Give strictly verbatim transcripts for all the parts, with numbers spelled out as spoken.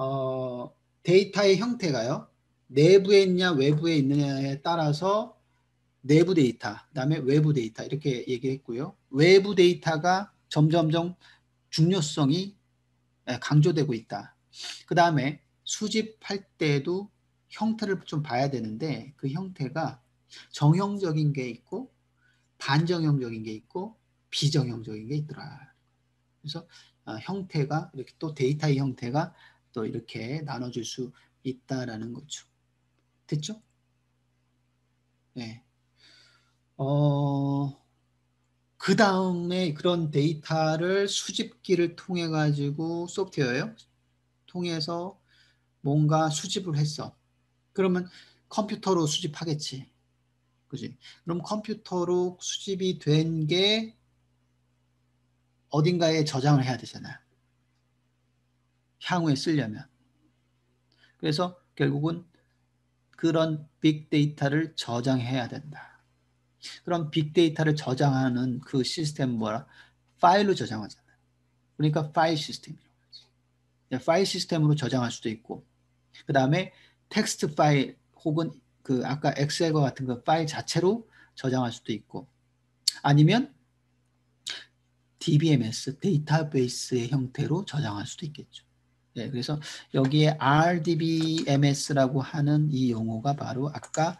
어, 데이터의 형태가요. 내부에 있냐 외부에 있느냐에 따라서 내부 데이터, 그다음에 외부 데이터 이렇게 얘기했고요. 외부 데이터가 점점점 중요성이 강조되고 있다. 그 다음에 수집할 때도 형태를 좀 봐야 되는데 그 형태가 정형적인 게 있고 반정형적인 게 있고 비정형적인 게 있더라. 그래서 어, 형태가 이렇게 또 데이터의 형태가 또 이렇게 나눠줄 수 있다라는 거죠. 됐죠? 네. 어, 그 다음에 그런 데이터를 수집기를 통해 가지고 소프트웨어요. 통해서 뭔가 수집을 했어. 그러면 컴퓨터로 수집하겠지. 그지? 그럼 컴퓨터로 수집이 된 게 어딘가에 저장을 해야 되잖아. 향후에 쓰려면. 그래서 결국은 그런 빅데이터를 저장해야 된다. 그럼 빅데이터를 저장하는 그 시스템 뭐라? 파일로 저장하잖아. 그러니까 파일 시스템이라고 하지. 파일 시스템으로 저장할 수도 있고, 그 다음에 텍스트 파일 혹은 그 아까 엑셀과 같은 그 파일 자체로 저장할 수도 있고, 아니면 디비엠에스 데이터베이스의 형태로 저장할 수도 있겠죠. 네, 그래서 여기에 알디비엠에스라고 하는 이 용어가 바로 아까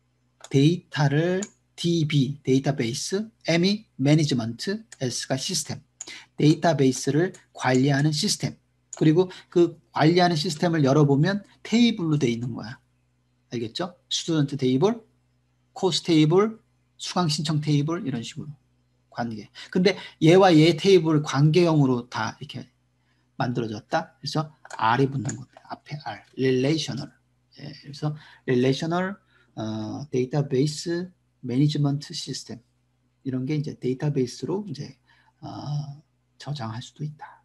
데이터를 디비 데이터베이스, M이 매니지먼트, S가 시스템, 데이터베이스를 관리하는 시스템. 그리고 그 관리하는 시스템을 열어보면 테이블로 돼 있는 거야. 알겠죠? 스튜던트 테이블, 코스 테이블, 수강 신청 테이블 이런 식으로 관계. 근데 얘와 얘 테이블 관계형으로 다 이렇게 만들어졌다. 그래서 R이 붙는 겁니다. 앞에 R, relational. 예, 그래서 relational 어, 데이터베이스 매니지먼트 시스템 이런 게 이제 데이터베이스로 이제 어, 저장할 수도 있다.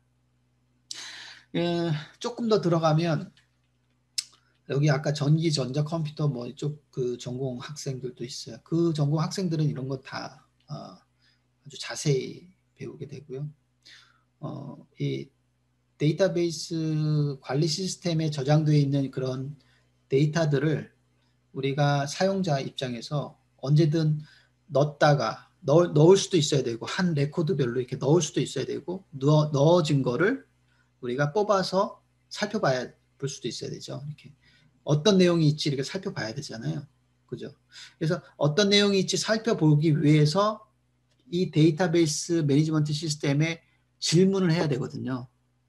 예, 조금 더 들어가면 여기 아까 전기, 전자, 컴퓨터 뭐 이쪽 그 전공 학생들도 있어요. 그 전공 학생들은 이런 거 다 어, 아주 자세히 배우게 되고요. 어, 이 데이터베이스 관리 시스템에 저장되어 있는 그런 데이터들을 우리가 사용자 입장에서 언제든 넣었다가 넣, 넣을 수도 있어야 되고 한 레코드별로 이렇게 넣을 수도 있어야 되고 넣어, 넣어진 거를 우리가 뽑아서 살펴봐야 볼 수도 있어야 되죠. 이렇게 어떤 내용이 있지 이렇게 살펴봐야 되잖아요. 그죠? 그래서 어떤 내용이 있지 살펴보기 위해서 이 데이터베이스 매니지먼트 시스템에 질문을 해야 되거든요.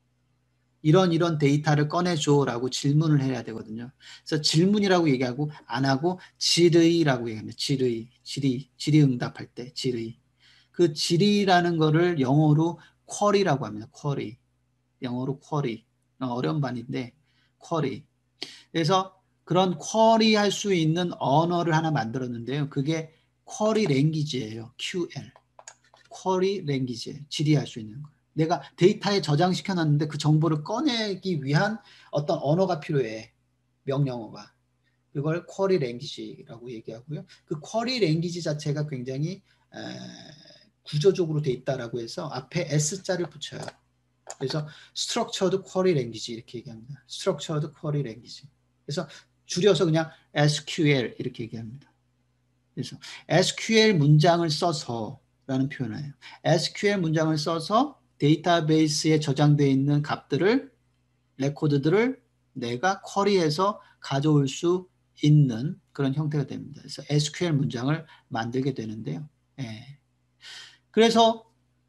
이런 이런 데이터를 꺼내줘라고 질문을 해야 되거든요. 그래서 질문이라고 얘기하고 안 하고 질의라고 얘기합니다. 질의, 질의, 질의응답할 때 질의. 그 질의라는 거를 영어로 쿼리라고 합니다. 쿼리. 영어로 쿼리. 어려운 반인데 쿼리. 그래서 그런 쿼리 할 수 있는 언어를 하나 만들었는데요. 그게 쿼리 랭귀지예요. 큐엘. 쿼리 랭귀지. 질의할 수 있는 거. 내가 데이터에 저장시켜 놨는데 그 정보를 꺼내기 위한 어떤 언어가 필요해. 명령어가. 그걸 쿼리 랭귀지라고 얘기하고요. 그 쿼리 랭귀지 자체가 굉장히 에, 구조적으로 돼 있다라고 해서 앞에 S자를 붙여요. 그래서 Structured Query Language 이렇게 얘기합니다. Structured Query Language. 그래서 줄여서 그냥 에스큐엘 이렇게 얘기합니다. 그래서 에스큐엘 문장을 써서 라는 표현을 해요. 에스큐엘 문장을 써서 데이터베이스에 저장되어 있는 값들을 레코드들을 내가 쿼리해서 가져올 수 있는 그런 형태가 됩니다. 그래서 에스큐엘 문장을 만들게 되는데요. 예. 그래서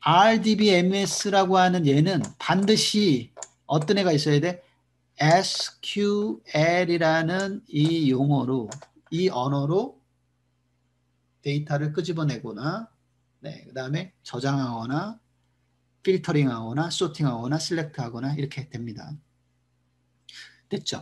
알디비엠에스라고 하는 얘는 반드시 어떤 애가 있어야 돼? 에스큐엘이라는 이 용어로 이 언어로 데이터를 끄집어내거나 네, 그 다음에 저장하거나 필터링하거나 소팅하거나 셀렉트하거나 이렇게 됩니다. 됐죠?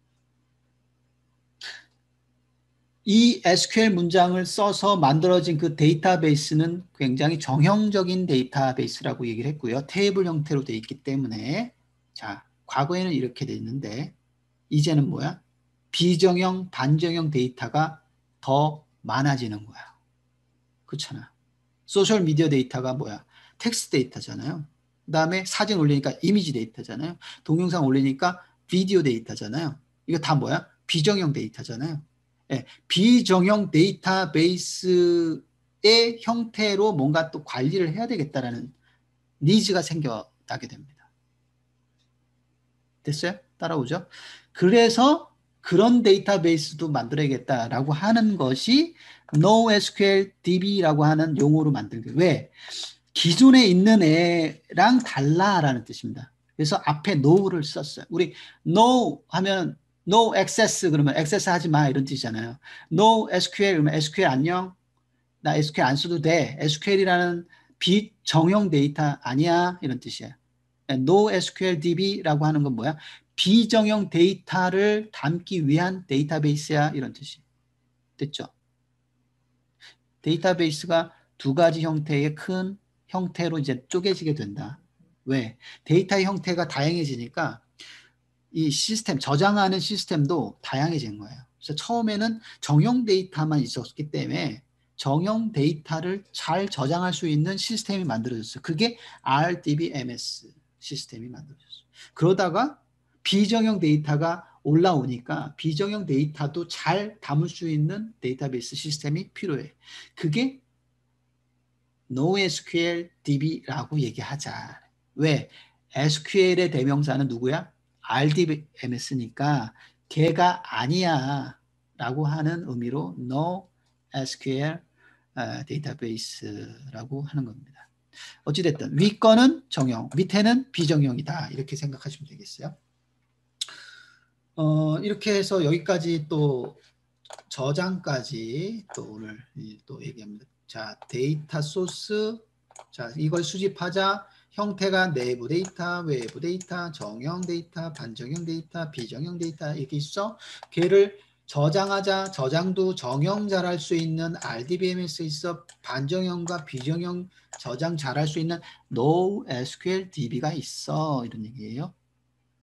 이 에스큐엘 문장을 써서 만들어진 그 데이터베이스는 굉장히 정형적인 데이터베이스라고 얘기를 했고요. 테이블 형태로 되어 있기 때문에 자, 과거에는 이렇게 돼 있는데 이제는 뭐야? 비정형, 반정형 데이터가 더 많아지는 거야. 그렇잖아. 소셜 미디어 데이터가 뭐야? 텍스트 데이터잖아요. 그 다음에 사진 올리니까 이미지 데이터잖아요. 동영상 올리니까 비디오 데이터잖아요. 이거 다 뭐야? 비정형 데이터잖아요. 예, 비정형 데이터베이스의 형태로 뭔가 또 관리를 해야 되겠다라는 니즈가 생겨나게 됩니다. 됐어요? 따라오죠? 그래서 그런 데이터베이스도 만들어야겠다라고 하는 것이 NoSQLDB라고 하는 용어로 만들게. 왜? 기존에 있는 애랑 달라라는 뜻입니다. 그래서 앞에 no를 썼어요. 우리 no 하면 no access 그러면 access 하지 마 이런 뜻이잖아요. no 에스큐엘 그러면 에스큐엘 안녕. 나 에스큐엘 안 써도 돼. 에스큐엘이라는 비정형 데이터 아니야 이런 뜻이에요. NoSQLDB라고 하는 건 뭐야? 비정형 데이터를 담기 위한 데이터베이스야 이런 뜻이 됐죠? 데이터베이스가 두 가지 형태의 큰 형태로 이제 쪼개지게 된다. 왜? 데이터의 형태가 다양해지니까 이 시스템, 저장하는 시스템도 다양해진 거예요. 그래서 처음에는 정형 데이터만 있었기 때문에 정형 데이터를 잘 저장할 수 있는 시스템이 만들어졌어요. 그게 알디비엠에스 시스템이 만들어졌어요. 그러다가 비정형 데이터가 올라오니까 비정형 데이터도 잘 담을 수 있는 데이터베이스 시스템이 필요해. 그게 NoSQLDB라고 얘기하자. 왜? 에스큐엘의 대명사는 누구야? 알디비엠에스니까 걔가 아니야 라고 하는 의미로 NoSQL 데이터베이스라고 하는 겁니다. 어찌됐든 위 거는 정형, 밑에는 비정형이다 이렇게 생각하시면 되겠어요. 어, 이렇게 해서 여기까지 또 저장까지 또 오늘 또 얘기합니다. 자, 데이터 소스. 자, 이걸 수집하자. 형태가 내부 데이터, 외부 데이터, 정형 데이터, 반정형 데이터, 비정형 데이터 이렇게 있어. 걔를 저장하자. 저장도 정형 잘할 수 있는 알디비엠에스 있어. 반정형과 비정형 저장 잘할 수 있는 NoSQLDB가 있어. 이런 얘기예요.